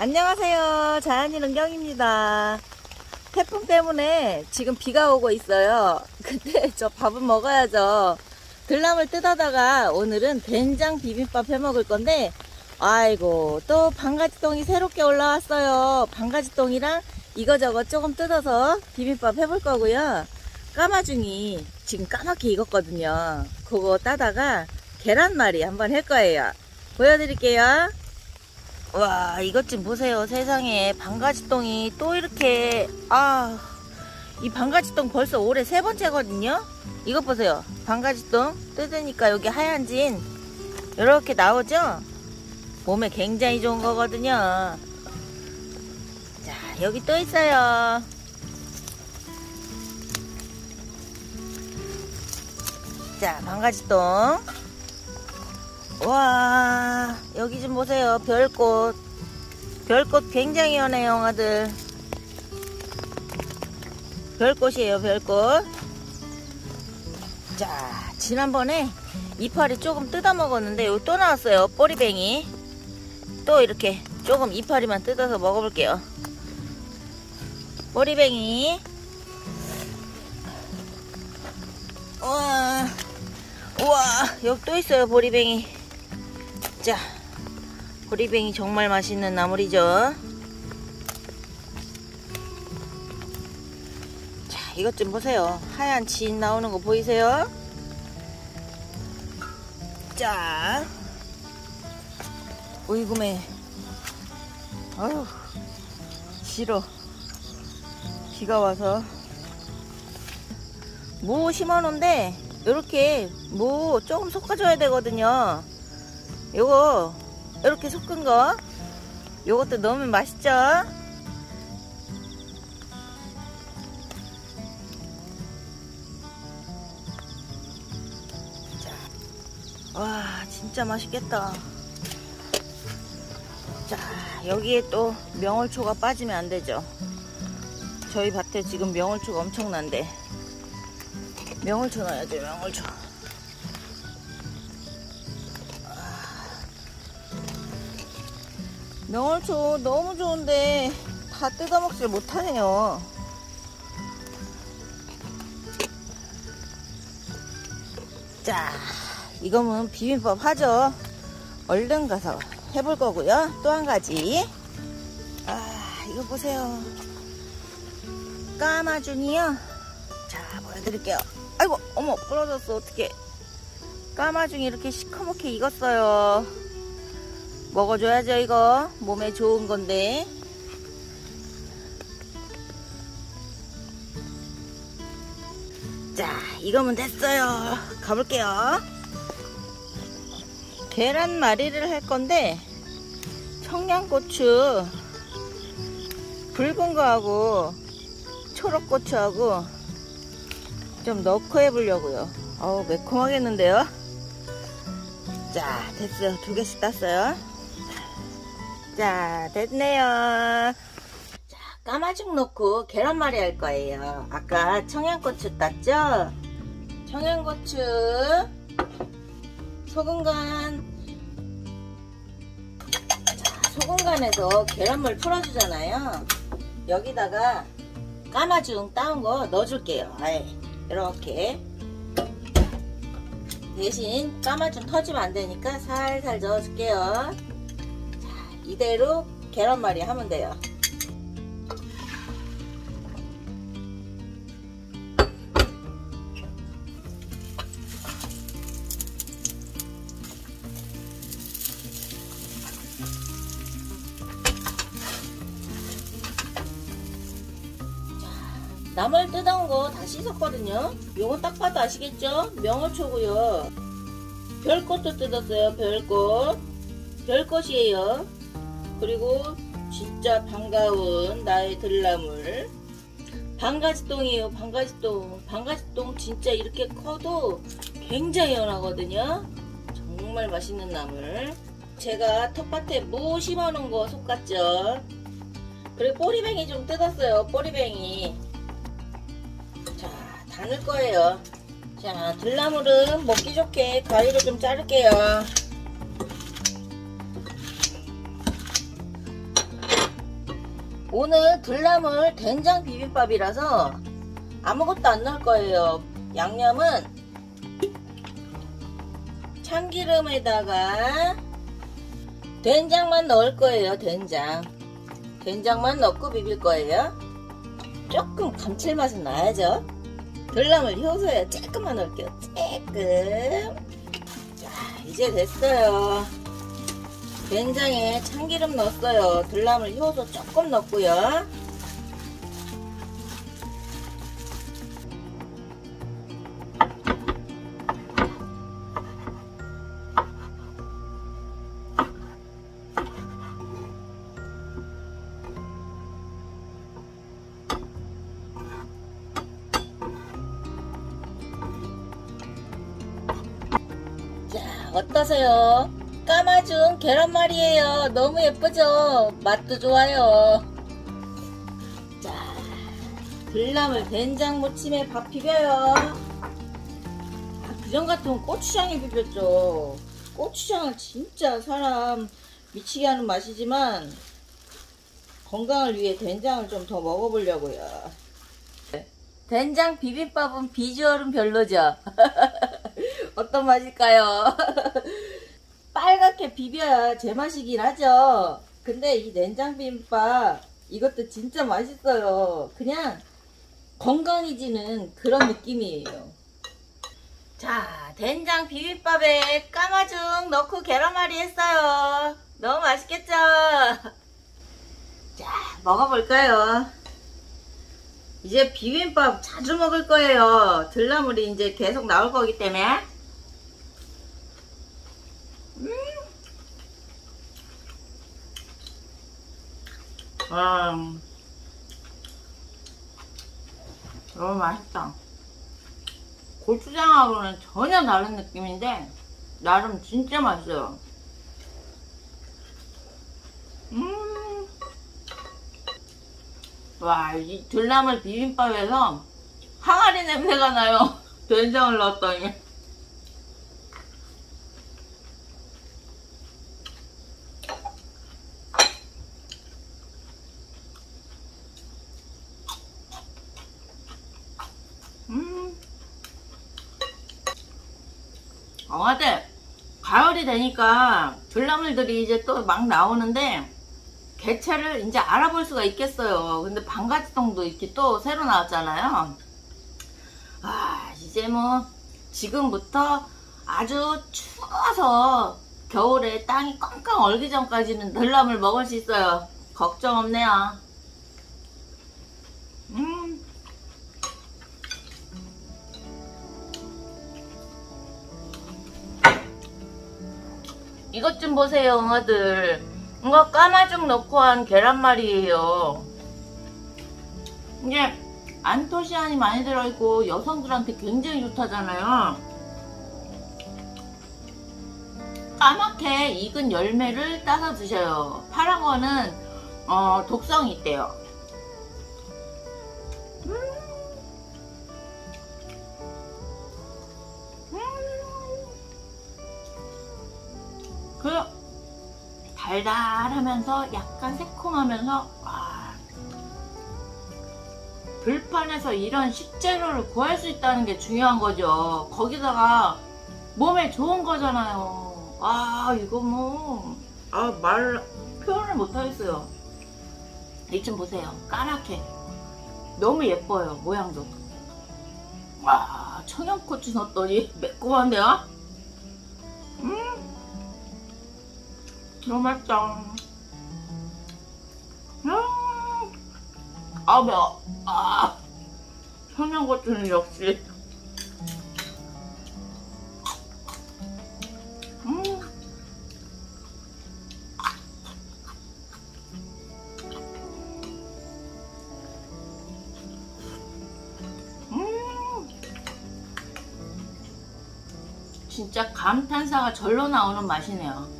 안녕하세요. 자연인 은경입니다. 태풍 때문에 지금 비가 오고 있어요. 근데 저 밥은 먹어야죠. 들나물 뜯어다가 오늘은 된장 비빔밥 해 먹을 건데, 아이고 또 방가지똥이 새롭게 올라왔어요. 방가지똥이랑 이거저거 조금 뜯어서 비빔밥 해볼 거고요. 까마중이 지금 까맣게 익었거든요. 그거 따다가 계란말이 한번 할 거예요. 보여드릴게요. 와, 이것 좀 보세요. 세상에 방가지똥이 또 이렇게, 이 방가지똥 벌써 올해 3번째거든요. 이것 보세요. 방가지똥 뜯으니까 여기 하얀 진 이렇게 나오죠. 몸에 굉장히 좋은 거거든요. 자, 여기 또 있어요. 자, 방가지똥. 와, 여기 좀 보세요. 별꽃. 별꽃 굉장히 연해요, 영아들. 별꽃이에요, 별꽃. 자, 지난번에 이파리 조금 뜯어 먹었는데 여기 또 나왔어요. 꼬리뱅이. 또 이렇게 조금 이파리만 뜯어서 먹어볼게요. 꼬리뱅이. 우와, 여기 또 있어요, 보리뱅이. 자, 보리뱅이 정말 맛있는 나물이죠. 자, 이것 좀 보세요. 하얀 진 나오는 거 보이세요? 자, 오이구매. 아유, 싫어. 비가 와서. 무 심어놓은데 요렇게 무 조금 섞어줘야 되거든요. 요거 이렇게 섞은 거 요것도 넣으면 맛있죠. 자, 와, 진짜 맛있겠다. 자, 여기에 또 명월초가 빠지면 안 되죠. 저희 밭에 지금 명월초가 엄청난데 명월초 넣어야죠. 명월초. 명월초 너무 좋은데 다 뜯어먹질 못하네요. 자, 이거는 비빔밥 하죠. 얼른 가서 해볼 거고요. 또 한 가지. 이거 보세요. 까마중이요. 자, 보여드릴게요. 아이고, 어머, 부러졌어. 어떡해. 까마중이 이렇게 시커멓게 익었어요. 먹어줘야죠. 이거 몸에 좋은 건데. 자, 이거면 됐어요. 가볼게요. 계란말이를 할 건데 청양고추 붉은 거하고 초록고추하고 좀 넣고 해보려고요. 어우, 매콤하겠는데요. 자, 됐어요. 2개씩 땄어요. 자, 됐네요. 자, 까마죽 넣고 계란말이 할 거예요. 아까 청양고추 땄죠? 청양고추, 소금간. 자, 소금간에서 계란물 풀어주잖아요. 여기다가 까마죽 따온 거 넣어줄게요. 이렇게. 대신 까마죽 터지면 안 되니까 살살 저어줄게요. 자, 이대로 계란말이 하면 돼요. 나물 뜯어온 거 다 씻었거든요. 요거 딱 봐도 아시겠죠? 명월초고요. 별꽃도 뜯었어요. 별꽃. 별꽃이에요. 그리고 진짜 반가운 나의 들나물. 방가지똥이에요. 방가지똥. 방가지똥 진짜 이렇게 커도 굉장히 연하거든요. 정말 맛있는 나물. 제가 텃밭에 무 심어놓은 거 솎았죠. 그리고 꼬리뱅이 좀 뜯었어요. 꼬리뱅이. 자, 다 넣을 거예요. 자, 들나물은 먹기 좋게 가위로 좀 자를게요. 오늘 들나물 된장 비빔밥이라서 아무것도 안 넣을 거예요. 양념은 참기름에다가 된장만 넣을 거예요. 된장만 넣고 비빌 거예요. 조금 감칠맛은 나야죠. 들나물 효소에 조금만 넣을게요. 조금. 자, 이제 됐어요. 된장에 참기름 넣었어요. 들나물 효소 조금 넣고요. 자, 어떠세요? 까마준 계란말이에요. 너무 예쁘죠? 맛도 좋아요. 자, 들나물 된장 무침에 밥 비벼요. 그전 같으면 고추장에 비볐죠. 고추장은 진짜 사람 미치게 하는 맛이지만 건강을 위해 된장을 좀 더 먹어보려고요. 된장 비빔밥은 비주얼은 별로죠? 어떤 맛일까요? 빨갛게 비벼야 제맛이긴 하죠. 근데 이 된장 비빔밥 이것도 진짜 맛있어요. 그냥 건강해지는 그런 느낌이에요. 자, 된장 비빔밥에 까마죽 넣고 계란말이 했어요. 너무 맛있겠죠? 자, 먹어볼까요? 이제 비빔밥 자주 먹을 거예요. 들나물이 이제 계속 나올 거기 때문에. 너무 맛있다. 고추장하고는 전혀 다른 느낌인데 나름 진짜 맛있어요. 와, 이 들나물 비빔밥에서 항아리 냄새가 나요. 된장을 넣었더니. 근데 가을이 되니까 들나물들이 이제 또 막 나오는데 개체를 이제 알아볼 수가 있겠어요. 근데 방가지똥도 이렇게 또 새로 나왔잖아요. 이제 뭐 지금부터 아주 추워서 겨울에 땅이 꽝꽝 얼기 전까지는 들나물 먹을 수 있어요. 걱정 없네요. 이것 좀 보세요, 엉아들. 이거 까마죽 넣고 한 계란말이에요. 이게 안토시아닌이 많이 들어있고 여성들한테 굉장히 좋다잖아요. 까맣게 익은 열매를 따서 드셔요. 파란 거는 독성이 있대요. 그 달달하면서 약간 새콤하면서 들판에서 이런 식재료를 구할 수 있다는 게 중요한 거죠. 거기다가 몸에 좋은 거잖아요. 이거 뭐 표현을 못 하겠어요. 이 좀 보세요. 까맣게 너무 예뻐요. 모양도. 청양고추 넣었더니 매콤한데요? 너무 맛있다. 매워. 청양고추는 역시. 진짜 감탄사가 절로 나오는 맛이네요.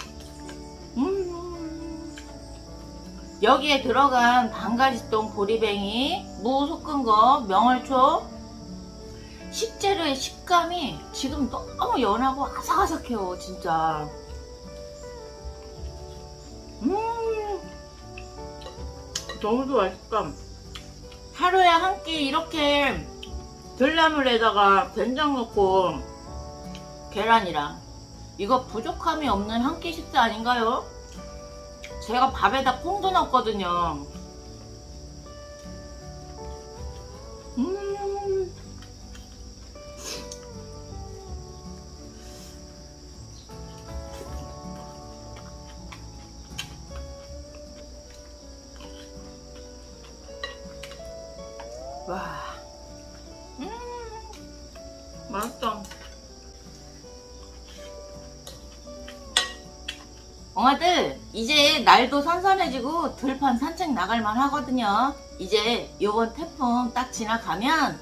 여기에 들어간 방가지똥, 보리뱅이, 무 섞은 거, 명월초, 식재료의 식감이 지금 너무 연하고 아삭아삭해요. 진짜. 너무 맛있다. 하루에 한 끼 이렇게 들나물에다가 된장 넣고 계란이랑 이거 부족함이 없는 한 끼 식사 아닌가요? 제가 밥에다 콩도 넣었거든요. 와, 맛있다. 엉아들, 이제 날도 선선해지고 들판 산책 나갈만 하거든요. 이제 요번 태풍 딱 지나가면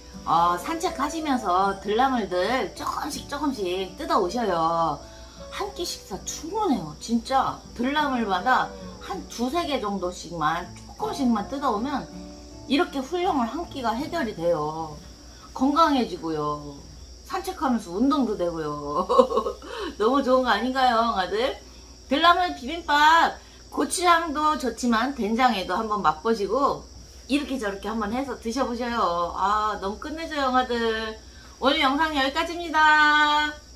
산책하시면서 들나물들 조금씩 뜯어 오셔요. 한 끼 식사 충분해요. 진짜 들나물마다 한 두세 개 정도씩만 조금씩만 뜯어 오면 이렇게 훌륭한 한 끼가 해결이 돼요. 건강해지고요. 산책하면서 운동도 되고요. 너무 좋은 거 아닌가요, 엉아들? 들나물 비빔밥 고추장도 좋지만 된장에도 한번 맛보시고 이렇게 저렇게 한번 해서 드셔보셔요. 아, 너무 끝내줘요, 엉아들. 오늘 영상 여기까지입니다.